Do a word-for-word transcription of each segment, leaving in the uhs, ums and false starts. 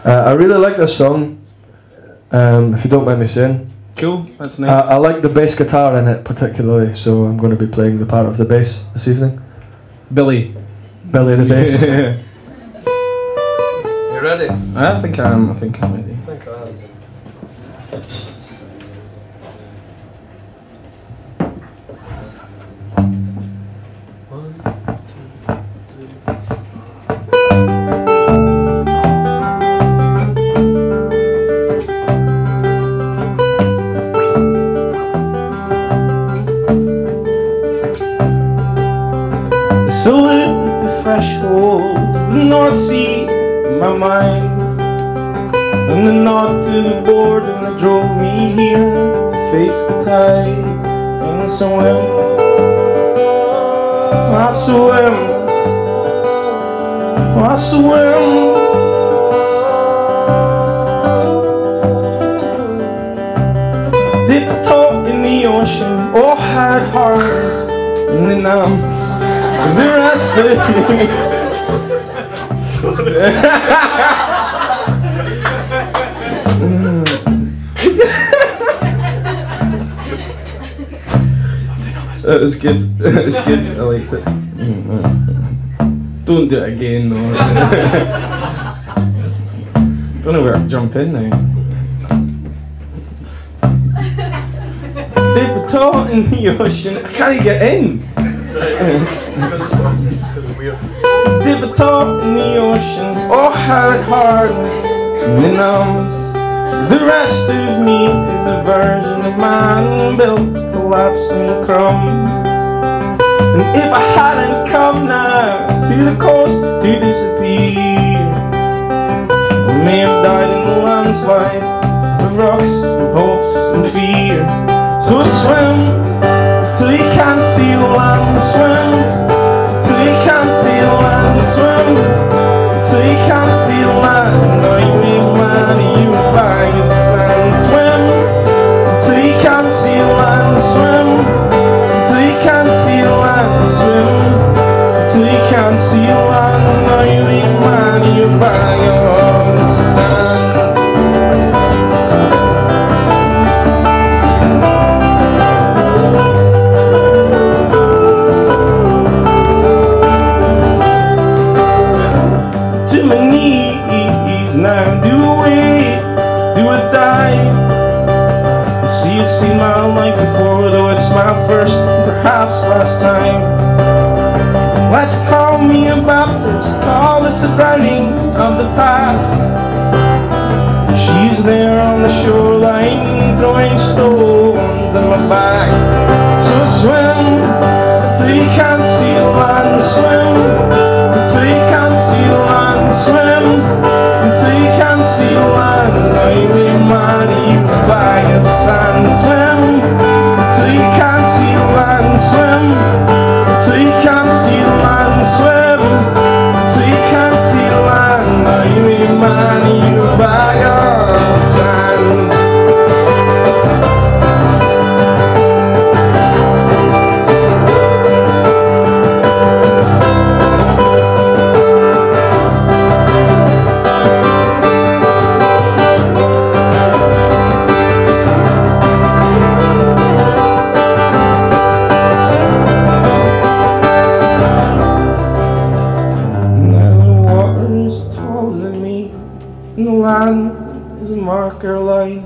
Uh, I really like this song, um, if you don't mind me saying. Cool, that's nice. Uh, I like the bass guitar in it particularly, so I'm going to be playing the part of the bass this evening. Billy. Billy the bass. You ready? I think I'm. I think I'm ready. I think I am. So at the threshold of the North Sea in my mind, and the nod to the board and that drove me here to face the tide and swim. I swim, I swim. Dip a toe in the ocean, all hard hearts and the numbs. The rest of me. That was good. That was good. I liked it. Don't do it again, though. Don't know where to jump in now. Dip a toe in the ocean. I can't get in. Dip a toe in the ocean, all hard hearts and the numbs. The rest of me is a version of man built to collapse and crumb. And if I hadn't come now to the coast to disappear, I may have died in the landslide of rocks and hopes and fear. So swim till you can't see the land, swim till you can't see the land, swim till you can't see the land. Are you a man, are you a bag of sand? Swim till you can't see the land, swim till you can't see the land, swim till you can't see the land. Are you a man, are you a bag of sand? Now do we, do or die? You see, you see my life before, though it's my first, perhaps last time. Let's call me a Baptist, call this a browning of the past. She's there on the shoreline, throwing stones at my back. So swim till you can't see the land, swim till you can't see the land, swim till you can't see the land. Are you a man, are you a bag of sand? Swim till you can't see the land, swim till you can't see the land, swim till you can't see the land. Are you a man, are you a bag of sand? And the land is a marker line.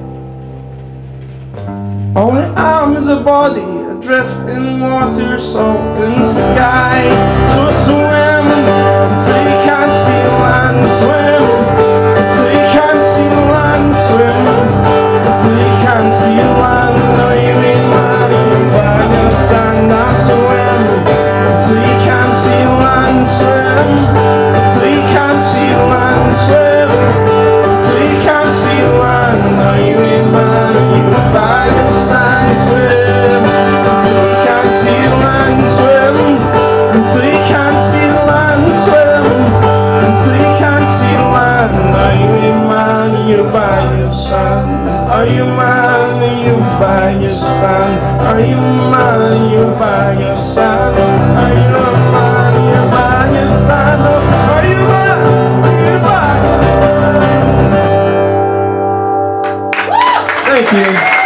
Only I'm is a body adrift in water, salt in sky. So swim till you can't see the land, swim till you can't see the land, swim till you can't see the land. Are you a man, are you a bag of sand? I swim till you can't see the land, swim till you can't see the land, swim till you can't see the land. Are you a man, are you a bag of sand? Swim till you can't see the land, swim till you can't see the land, swim till you can't see the land. Are you a man, are you a bag of sand? Are you a man, are you a bag of sand? Are you a man, are you a bag of sand? Are you a man, are you a bag of sand? Are you a man, are you a bag of sand? Thank you.